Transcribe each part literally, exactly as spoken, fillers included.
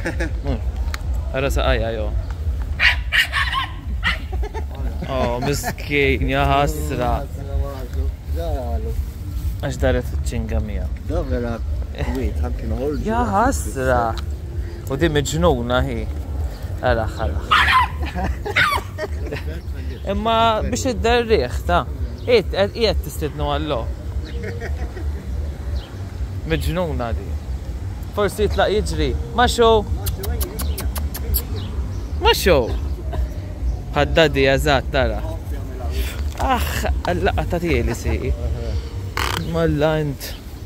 Ara saqajja jo. Oh, miskin, ja ħasra. Għax daret ċinga mija. Da vera kwit, ħamkin ħolġu. Ja ħasra. U di miġnuna hi. Ara ħalla. Imma biex id-derriħ, ta' Iet, iet tistidnu għallo. Miġnuna di. Forsi jitlaq jiġri. Maċu! Maċu! ħaddadi jazat, tara. Ah, għallaqqa ta' tieli si. Malla int.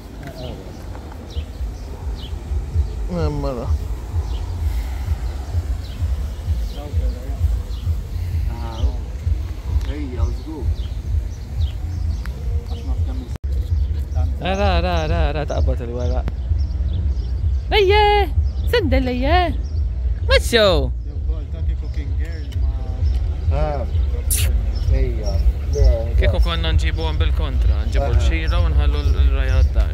Malla. Ara, ara, ara, ara, taqbat il-wara. Lejje! Senda lejje! Maċċo! Kieku konna nġibu għan bil-kontra, nġibu l-xira u nħallu l-rajad dar.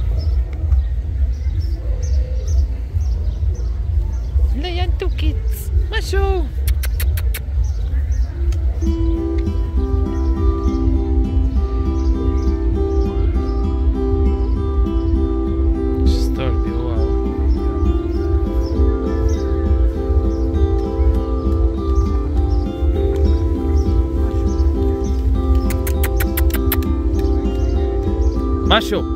Lejje, ntu kids! Maċċo! Macho!